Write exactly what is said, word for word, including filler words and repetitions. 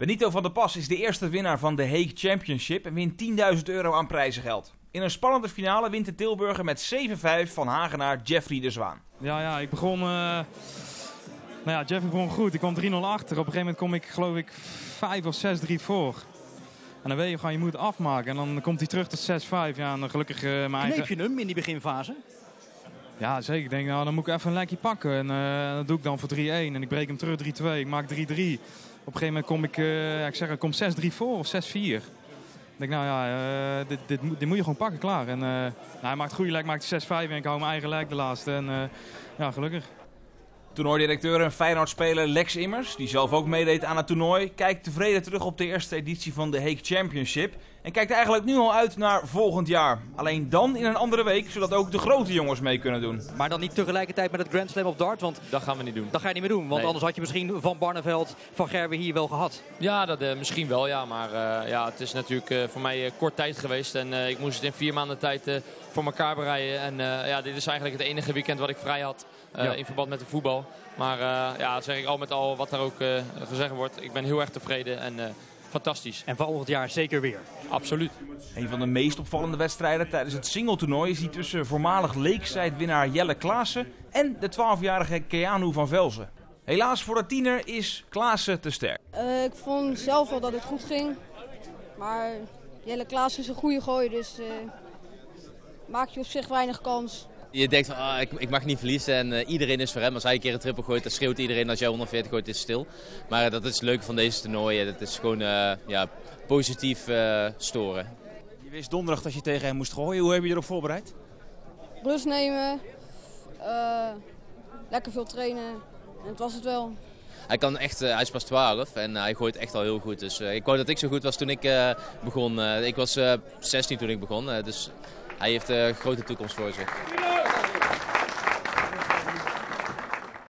Benito van der Pas is de eerste winnaar van de Hague Championship en wint tienduizend euro aan prijzengeld. In een spannende finale wint de Tilburger met zeven vijf van Hagenaar Jeffrey de Zwaan. Ja, ja, ik begon... Uh... Nou ja, Jeffrey begon goed. Ik kwam drie nul achter. Op een gegeven moment kom ik, geloof ik, vijf of zes drie voor. En dan weet je gewoon, je moet afmaken. En dan komt hij terug tot zes vijf. Ja, en dan gelukkig uh, mijn eigen... Kneep je hem in die beginfase? Ja, zeker. Ik denk, nou, dan moet ik even een lekje pakken. En uh, dat doe ik dan voor drie één. En ik breek hem terug drie twee. Ik maak drie drie. Op een gegeven moment kom ik, uh, ik zeg, ik kom zes drie voor of zes vier. Ik denk, nou ja, uh, dit, dit, dit moet je gewoon pakken, klaar. En uh, nou, hij maakt goede lek, maakt zes vijf en ik hou mijn eigen lek de laatste. En uh, ja, gelukkig. Toernooidirecteur en Feyenoord-speler Lex Immers, die zelf ook meedeed aan het toernooi, kijkt tevreden terug op de eerste editie van de Hague Championship. En kijkt eigenlijk nu al uit naar volgend jaar. Alleen dan in een andere week, zodat ook de grote jongens mee kunnen doen. Maar dan niet tegelijkertijd met het Grand Slam of Dart, want dat gaan we niet doen. Dat ga je niet meer doen, want nee. Anders had je misschien Van Barneveld, Van Gerwen hier wel gehad. Ja, dat, uh, misschien wel, ja. Maar uh, ja, het is natuurlijk uh, voor mij uh, kort tijd geweest. En uh, ik moest het in vier maanden tijd uh, voor elkaar bereiden. En uh, ja, dit is eigenlijk het enige weekend wat ik vrij had uh, ja. in verband met de voetbal. Maar uh, ja, dat zeg ik al met al wat daar ook uh, gezegd wordt. Ik ben heel erg tevreden en uh, fantastisch. En volgend jaar zeker weer. Absoluut. Een van de meest opvallende wedstrijden tijdens het singletoernooi is die tussen voormalig Lakeside-winnaar Jelle Klaassen en de twaalfjarige Keanu van Velzen. Helaas voor de tiener is Klaassen te sterk. Uh, ik vond zelf wel dat het goed ging. Maar Jelle Klaassen is een goede gooi, dus uh, maak je op zich weinig kans. Je denkt van, ah, ik, ik mag niet verliezen en uh, iedereen is voor hem. Als hij een keer een triple gooit, dan schreeuwt iedereen. Als jij honderdveertig gooit, is het stil. Maar uh, dat is het leuke van deze toernooien. Dat is gewoon uh, ja, positief uh, storen. Je wist donderdag dat je tegen hem moest gooien. Hoe heb je je erop voorbereid? Rust nemen, uh, lekker veel trainen en het was het wel. Hij, kan echt, uh, hij is pas twaalf en uh, hij gooit echt al heel goed. Dus uh, ik wou dat ik zo goed was toen ik uh, begon. Uh, ik was uh, zestien toen ik begon, uh, dus hij heeft een uh, grote toekomst voor zich.